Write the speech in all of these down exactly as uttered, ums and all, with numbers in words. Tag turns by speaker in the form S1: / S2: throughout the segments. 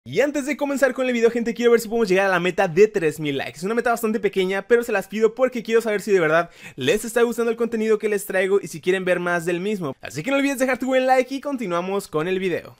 S1: Y antes de comenzar con el video, gente, quiero ver si podemos llegar a la meta de tres mil likes. Es una meta bastante pequeña, pero se las pido porque quiero saber si de verdad les está gustando el contenido que les traigo y si quieren ver más del mismo. Así que no olvides dejar tu buen like y continuamos con el video.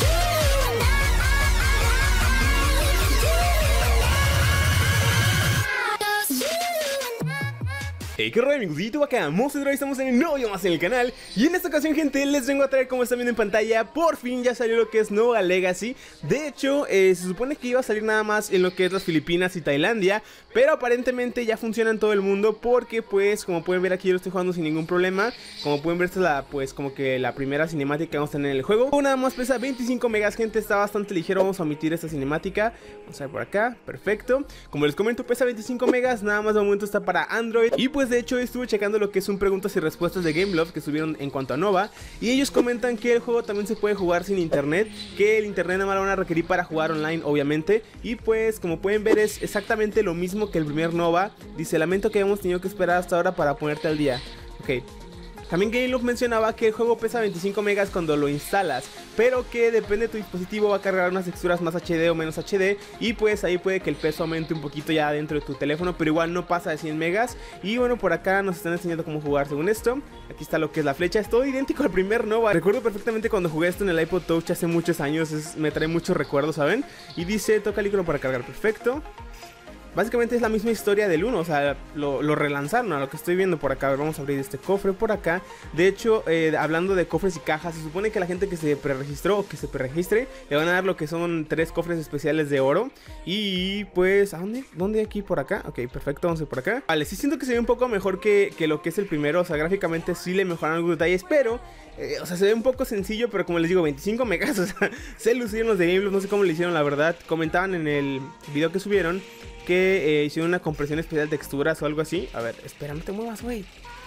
S1: Hey, qué rollo amigos de YouTube, acá Monster Droid, estamos en el nuevo video más en el canal. Y en esta ocasión, gente, les vengo a traer, como están viendo en pantalla, por fin ya salió lo que es Nova Legacy. De hecho, eh, se supone que iba a salir nada más en lo que es las Filipinas y Tailandia, pero aparentemente ya funciona en todo el mundo porque, pues, como pueden ver aquí yo lo estoy jugando sin ningún problema. Como pueden ver, esta es la, pues, como que la primera cinemática que vamos a tener en el juego. Nada más pesa veinticinco megas, gente, está bastante ligero, vamos a omitir esta cinemática. Vamos a ver por acá, perfecto. Como les comento, pesa veinticinco megas, nada más de momento está para Android. Y pues de hecho estuve checando lo que son preguntas y respuestas de Gameloft que subieron en cuanto a Nova, y ellos comentan que el juego también se puede jugar sin internet, que el internet nada más lo van a requerir para jugar online, obviamente. Y pues como pueden ver es exactamente lo mismo que el primer Nova. Dice: lamento que hemos tenido que esperar hasta ahora para ponerte al día. Ok. También Gameloft mencionaba que el juego pesa veinticinco megas cuando lo instalas, pero que depende de tu dispositivo va a cargar unas texturas más H D o menos H D, y pues ahí puede que el peso aumente un poquito ya dentro de tu teléfono, pero igual no pasa de cien megas. Y bueno, por acá nos están enseñando cómo jugar según esto. Aquí está lo que es la flecha, es todo idéntico al primer Nova. Recuerdo perfectamente cuando jugué esto en el iPod Touch hace muchos años, es, me trae muchos recuerdos, ¿saben? Y dice: toca el icono para cargar, perfecto. Básicamente es la misma historia del uno, o sea, lo, lo relanzaron a lo que estoy viendo por acá. A ver, vamos a abrir este cofre por acá. De hecho, eh, hablando de cofres y cajas, se supone que la gente que se preregistró o que se preregistre le van a dar lo que son tres cofres especiales de oro. Y pues, ¿a dónde? ¿Dónde aquí? Por acá. Ok, perfecto, vamos a ir por acá. Vale, sí siento que se ve un poco mejor que, que lo que es el primero. O sea, gráficamente sí le mejoraron algunos detalles, pero... Eh, o sea, se ve un poco sencillo, pero como les digo, veinticinco megas, o sea, se lucieron los de Gameloft, no sé cómo lo hicieron, la verdad. Comentaban en el video que subieron que eh, hicieron una compresión especial de texturas o algo así. A ver, espera, no te muevas, güey.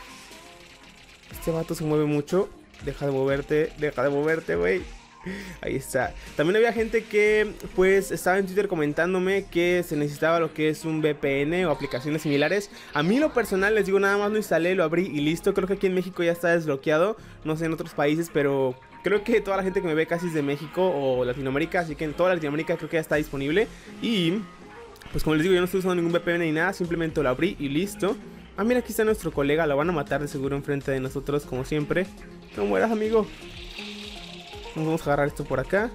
S1: Este vato se mueve mucho. Deja de moverte, deja de moverte, güey. Ahí está. También había gente que pues estaba en Twitter comentándome que se necesitaba lo que es un V P N o aplicaciones similares. A mí lo personal les digo, nada más lo instalé, lo abrí y listo. Creo que aquí en México ya está desbloqueado, no sé en otros países, pero creo que toda la gente que me ve casi es de México o Latinoamérica, así que en toda Latinoamérica creo que ya está disponible. Y pues como les digo, yo no estoy usando ningún V P N ni nada, simplemente lo abrí y listo. Ah, mira, aquí está nuestro colega, lo van a matar de seguro enfrente de nosotros como siempre. No mueras, amigo. Vamos a agarrar esto por acá.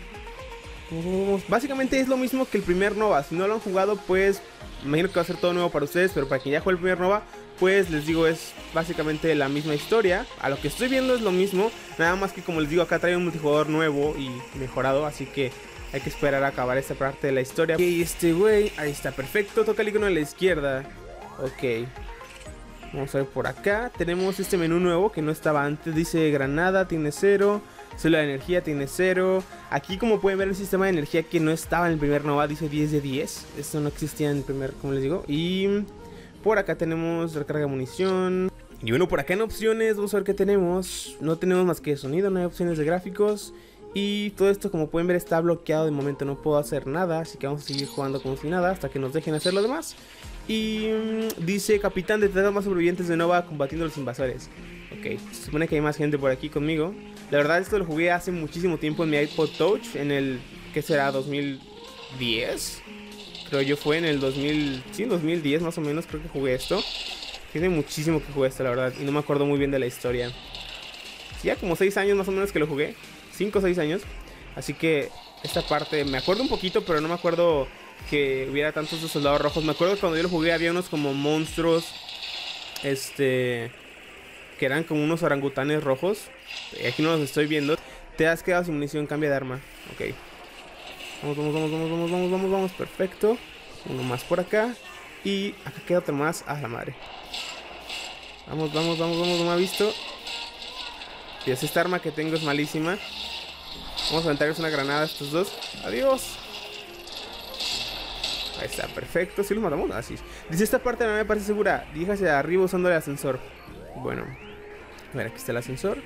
S1: Básicamente es lo mismo que el primer Nova. Si no lo han jugado, pues me imagino que va a ser todo nuevo para ustedes, pero para quien ya jugó el primer Nova, pues les digo, es básicamente la misma historia. A lo que estoy viendo es lo mismo, nada más que como les digo, acá trae un multijugador nuevo y mejorado, así que hay que esperar a acabar esta parte de la historia. Ok, este güey, ahí está, perfecto. Toca el icono a la izquierda. Ok, vamos a ver por acá. Tenemos este menú nuevo que no estaba antes. Dice granada, tiene cero. Célula de energía, tiene cero. Aquí como pueden ver el sistema de energía que no estaba en el primer Nova, dice diez de diez. Esto no existía en el primer, como les digo. Y por acá tenemos recarga de munición. Y bueno, por acá en opciones vamos a ver qué tenemos. No tenemos más que sonido, no hay opciones de gráficos. Y todo esto, como pueden ver, está bloqueado. De momento no puedo hacer nada, así que vamos a seguir jugando como si nada hasta que nos dejen hacer lo demás. Y mmm, dice: capitán, detecta más sobrevivientes de Nova combatiendo a los invasores. Ok, se supone que hay más gente por aquí conmigo. La verdad, esto lo jugué hace muchísimo tiempo en mi iPod Touch, en el, ¿qué será? ¿dos mil diez? Creo yo fue en el dos mil, sí, dos mil diez más o menos creo que jugué esto. Tiene muchísimo que jugué esto, la verdad, y no me acuerdo muy bien de la historia. Sí, ya como seis años más o menos que lo jugué, cinco o seis años. Así que esta parte me acuerdo un poquito, pero no me acuerdo que hubiera tantos de soldados rojos. Me acuerdo que cuando yo lo jugué había unos como monstruos, este... que eran como unos orangutanes rojos. Aquí no los estoy viendo. Te has quedado sin munición, cambia de arma. Ok. Vamos, vamos, vamos, vamos, vamos, vamos, vamos, vamos. Perfecto. Uno más por acá. Y acá queda otro más. A la madre. Vamos, vamos, vamos, vamos. No me ha visto. Dios, esta arma que tengo es malísima. Vamos a aventarles una granada a estos dos. Adiós. Ahí está, perfecto. ¿Sí los matamos? Así es. Dice: esta parte no me parece segura. Dirija hacia arriba usando el ascensor. Bueno, a ver, aquí está el ascensor.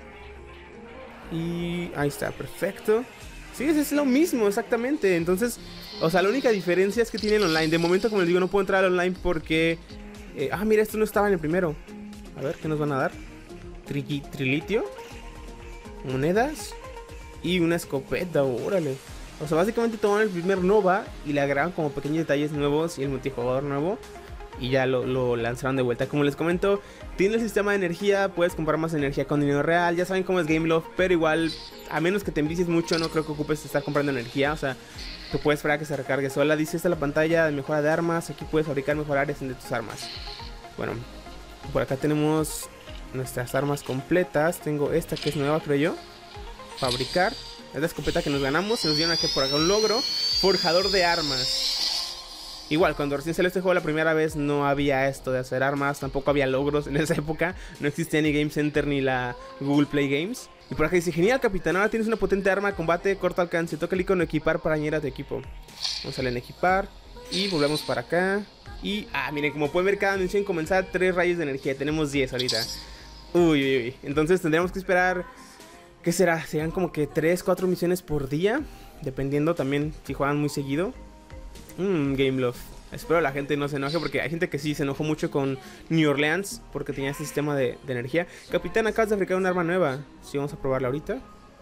S1: Y ahí está, perfecto. Sí, es lo mismo, exactamente. Entonces, o sea, la única diferencia es que tienen online. De momento, como les digo, no puedo entrar al online porque eh, ah, mira, esto no estaba en el primero. A ver, ¿qué nos van a dar? Tri Trilitio, monedas y una escopeta, órale. O sea, básicamente tomaron el primer Nova y le agregaron como pequeños detalles nuevos y el multijugador nuevo. Y ya lo, lo lanzaron de vuelta. Como les comento, tiene el sistema de energía. Puedes comprar más energía con dinero real. Ya saben cómo es Gameloft, pero igual, a menos que te envicies mucho, no creo que ocupes estar comprando energía. O sea, tú puedes esperar a que se recargue sola. Dice esta la pantalla de mejora de armas. Aquí puedes fabricar mejorares de tus armas. Bueno, por acá tenemos nuestras armas completas. Tengo esta que es nueva, creo yo. Fabricar. Es la escopeta que nos ganamos. Se nos dieron aquí por acá un logro. Forjador de armas. Igual, cuando recién salió este juego la primera vez no había esto de hacer armas, tampoco había logros en esa época, no existía ni Game Center ni la Google Play Games. Y por acá dice, genial capitán, ahora tienes una potente arma de combate, corto alcance, toca el icono equipar para añadir a tu equipo. Vamos a darle en equipar y volvemos para acá. Y, ah, miren, como pueden ver cada misión comenzar tres rayos de energía, tenemos diez ahorita. Uy, uy, uy, entonces tendríamos que esperar, ¿qué será? Serán como que tres, cuatro misiones por día, dependiendo también si juegan muy seguido. Mmm, Gameloft. Espero la gente no se enoje porque hay gente que sí se enojó mucho con New Orleans porque tenía este sistema de, de energía. Capitán, acabas de fabricar un arma nueva. Sí, vamos a probarla ahorita.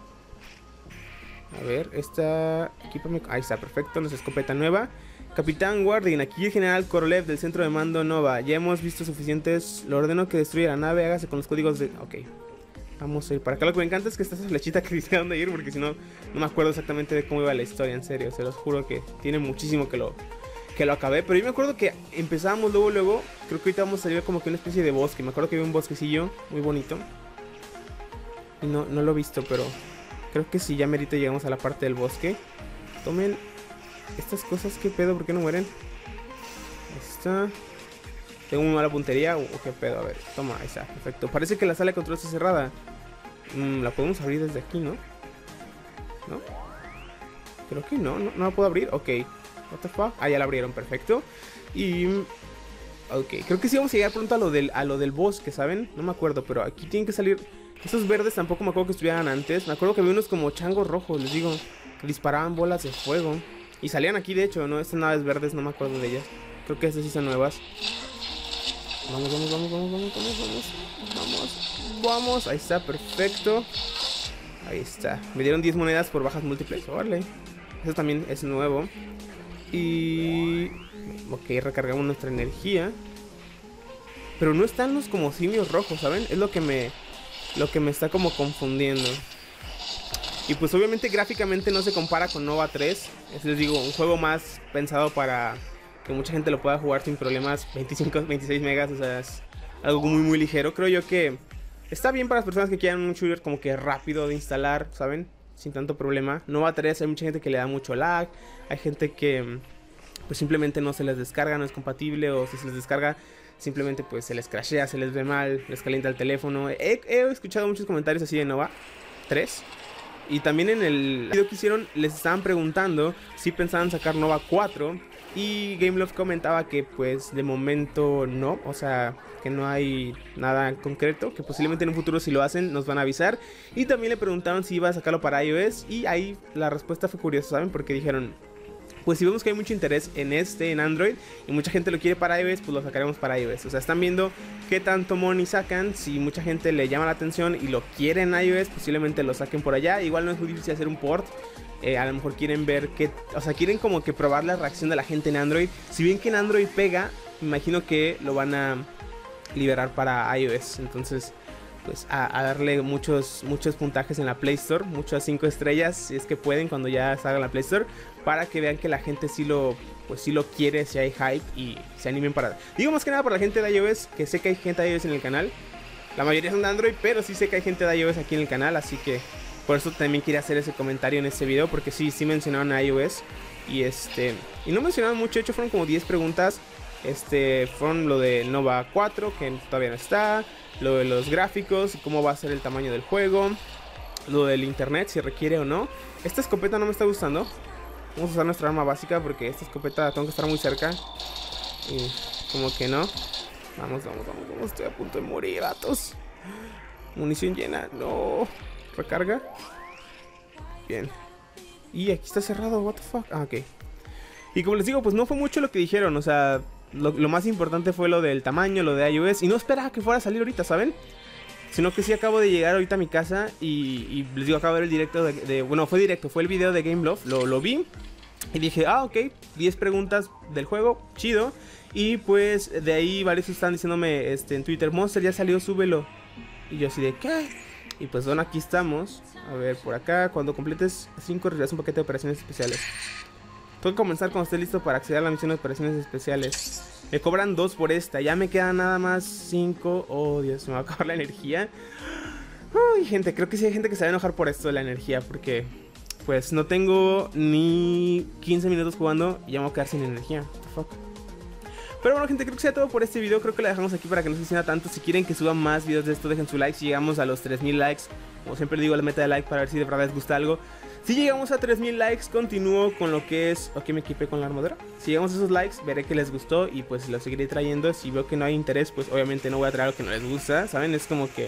S1: A ver, esta... Equipame... Ahí está, perfecto, nuestra escopeta nueva. Capitán Guardian, aquí el general Korolev del centro de mando Nova. Ya hemos visto suficientes. Lo ordeno que destruya la nave, hágase con los códigos de... Ok. Vamos a ir para acá. Lo que me encanta es que está esa flechita que dice a dónde ir, porque si no, no me acuerdo exactamente de cómo iba la historia, en serio. Se los juro que tiene muchísimo que lo, que lo acabé. Pero yo me acuerdo que empezábamos luego, luego. Creo que ahorita vamos a salir como que una especie de bosque. Me acuerdo que había un bosquecillo muy bonito. Y no, no lo he visto, pero creo que sí, ya merito llegamos a la parte del bosque. Tomen estas cosas, ¿qué pedo? ¿Por qué no mueren? Ahí está. ¿Tengo muy mala puntería o, o qué pedo? A ver, toma, ahí está, perfecto. Parece que la sala de control está cerrada. mm, La podemos abrir desde aquí, ¿no? ¿No? Creo que no, no, no la puedo abrir. Ok, what the fuck. Ah, ya la abrieron, perfecto. Y... ok, creo que sí vamos a llegar pronto a lo del, a lo del bosque, ¿saben? No me acuerdo, pero aquí tienen que salir... Esos verdes tampoco me acuerdo que estuvieran antes. Me acuerdo que había unos como changos rojos, les digo, que disparaban bolas de fuego. Y salían aquí, de hecho, ¿no? Estas naves verdes, no me acuerdo de ellas. Creo que estas sí son nuevas. Vamos, vamos, vamos, vamos, vamos, vamos, vamos, vamos, vamos, ahí está, perfecto. Ahí está, me dieron diez monedas por bajas múltiples, órale. Eso también es nuevo. Y... ok, recargamos nuestra energía. Pero no están los como simios rojos, ¿saben? Es lo que me... lo que me está como confundiendo. Y pues obviamente gráficamente no se compara con Nova tres. Es, les digo, un juego más pensado para... que mucha gente lo pueda jugar sin problemas. Veinticinco, veintiséis megas, o sea, es algo muy muy ligero. Creo yo que está bien para las personas que quieran un shooter como que rápido de instalar, ¿saben? Sin tanto problema. Nova tres, hay mucha gente que le da mucho lag. Hay gente que pues simplemente no se les descarga, no es compatible. O si se les descarga, simplemente pues se les crashea, se les ve mal, les calienta el teléfono. He, he escuchado muchos comentarios así de Nova tres. Y también en el video que hicieron les estaban preguntando si pensaban sacar Nova cuatro. Y Gameloft comentaba que pues de momento no, o sea, que no hay nada en concreto, que posiblemente en un futuro si lo hacen nos van a avisar. Y también le preguntaron si iba a sacarlo para iOS y ahí la respuesta fue curiosa, ¿saben? Porque dijeron, pues si vemos que hay mucho interés en este, en Android, y mucha gente lo quiere para iOS, pues lo sacaremos para iOS. O sea, están viendo qué tanto money sacan. Si mucha gente le llama la atención y lo quiere en iOS, posiblemente lo saquen por allá. Igual no es muy difícil hacer un port. Eh, a lo mejor quieren ver que, o sea, quieren como que probar la reacción de la gente en Android. Si bien que en Android pega, me imagino que lo van a liberar para iOS. Entonces, pues a, a darle muchos, muchos puntajes en la Play Store, muchas cinco estrellas, si es que pueden cuando ya salga la Play Store, para que vean que la gente sí lo, pues sí lo quiere, si hay hype y se animen para... Digo más que nada para la gente de iOS, que sé que hay gente de iOS en el canal. La mayoría son de Android, pero sí sé que hay gente de iOS aquí en el canal, así que por eso también quería hacer ese comentario en este video, porque sí, sí mencionaron a iOS. Y este, y no mencionaron mucho, de hecho fueron como diez preguntas. Este, fueron lo de Nova cuatro, que todavía no está, lo de los gráficos, cómo va a ser el tamaño del juego, lo del internet, si requiere o no. Esta escopeta no me está gustando. Vamos a usar nuestra arma básica porque esta escopeta tengo que estar muy cerca. Y como que no. Vamos, vamos, vamos, vamos, estoy a punto de morir, gatos. Munición llena, no. Recarga. Bien. Y aquí está cerrado, what the fuck. Ah, ok. Y como les digo, pues no fue mucho lo que dijeron. O sea, lo, lo más importante fue lo del tamaño, lo de iOS. Y no esperaba que fuera a salir ahorita, ¿saben? sino que sí acabo de llegar ahorita a mi casa y, y les digo, acabo de ver el directo de, de bueno, fue directo, fue el video de Gameloft, lo, lo vi y dije, ah, ok, diez preguntas del juego, chido. Y pues de ahí varios están diciéndome este, en Twitter, Monster ya salió, súbelo. Y yo así de, ¿qué? Y pues bueno, aquí estamos. A ver, por acá, cuando completes cinco recibirás un paquete de operaciones especiales. Tengo que comenzar cuando esté listo para acceder a la misión de operaciones especiales. Me cobran dos por esta, ya me quedan nada más cinco. Oh, Dios, me va a acabar la energía. Uy, gente, creo que sí hay gente que se va a enojar por esto de la energía, porque pues no tengo ni quince minutos jugando y ya me voy a quedar sin energía. What the fuck. Pero bueno, gente, creo que sea todo por este video. Creo que la dejamos aquí para que no se extienda tanto. Si quieren que suba más videos de esto, dejen su like. Si llegamos a los tres mil likes, como siempre digo, la meta de like para ver si de verdad les gusta algo. Si llegamos a tres mil likes, continúo con lo que es... Ok, me equipé con la armadura. Si llegamos a esos likes, veré que les gustó y pues lo seguiré trayendo. Si veo que no hay interés, pues obviamente no voy a traer lo que no les gusta, ¿saben? Es como que...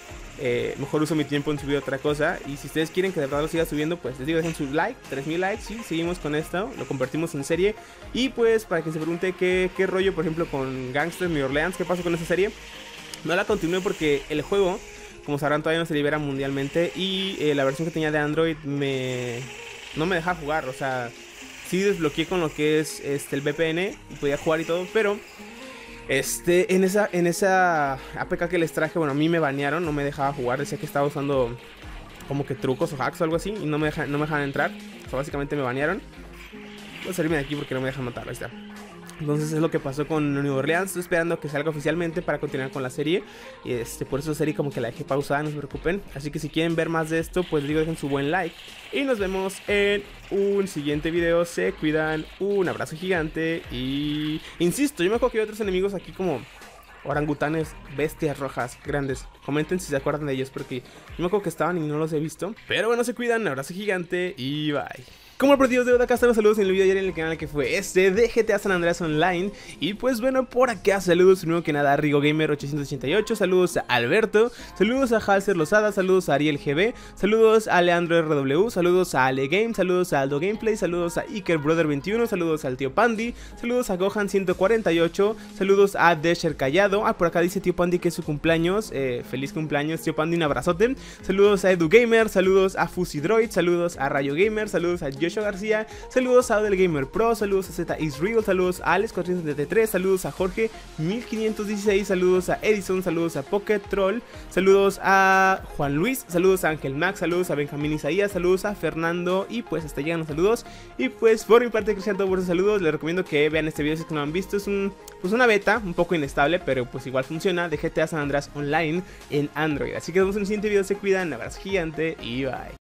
S1: Eh, mejor uso mi tiempo en subir otra cosa. Y si ustedes quieren que de verdad lo siga subiendo, pues les digo, dejen su like, tres mil likes. Y seguimos con esto, lo convertimos en serie. Y pues para quien se pregunte qué, qué rollo, por ejemplo, con Gangsters New Orleans, qué pasó con esa serie, no la continué porque el juego, como sabrán, todavía no se libera mundialmente. Y eh, la versión que tenía de Android me no me dejaba jugar. O sea, sí desbloqueé con lo que es este, el V P N y podía jugar y todo, pero... Este, en esa, en esa A P K que les traje, bueno, a mí me banearon, no me dejaba jugar, decía que estaba usando como que trucos o hacks o algo así y no me, deja, no me dejaban entrar, o sea, básicamente me banearon. Voy a salirme de aquí porque no me dejan matar, ahí está. Entonces es lo que pasó con New Orleans. Estoy esperando que salga oficialmente para continuar con la serie. Y este, por eso la serie como que la dejé pausada, no se preocupen. Así que si quieren ver más de esto, pues les digo, dejen su buen like. Y nos vemos en un siguiente video. Se cuidan, un abrazo gigante. Y insisto, yo me acuerdo que hay otros enemigos aquí como orangutanes, bestias rojas, grandes. Comenten si se acuerdan de ellos, porque yo me acuerdo que estaban y no los he visto. Pero bueno, se cuidan, un abrazo gigante y bye. Como el partido de hoy, acá están los saludos en el video de ayer en el canal que fue este de G T A San Andreas Online. Y pues bueno, por acá saludos primero que nada a Rigo Gamer ochocientos ochenta y ocho, saludos a Alberto, saludos a Halser Lozada, saludos a Ariel G B, saludos a Leandro R W, saludos a Ale Game, saludos a Aldo Gameplay, saludos a Iker Brother veintiuno, saludos al tío Pandi, saludos a Gohan ciento cuarenta y ocho, saludos a Desher Callado. Ah, por acá dice tío Pandi que es su cumpleaños, eh, feliz cumpleaños tío Pandi, un abrazote. Saludos a Edu Gamer, saludos a Fusidroid, saludos a Rayo Gamer, saludos a Joshua García, saludos a Odel Gamer Pro, saludos a Z Israel, saludos a Alex cuatrocientos setenta y tres, saludos a Jorge mil quinientos dieciséis, saludos a Edison, saludos a Pocket Troll, saludos a Juan Luis, saludos a Ángel Max, saludos a Benjamín Isaías, saludos a Fernando y pues hasta llegan los saludos. Y pues por mi parte, Cristian, todos esos saludos. Les recomiendo que vean este video si es que no lo han visto. Es un, pues una beta un poco inestable, pero pues igual funciona, de G T A San Andreas Online en Android. Así que nos vemos en el siguiente video, se cuidan, un abrazo gigante y bye.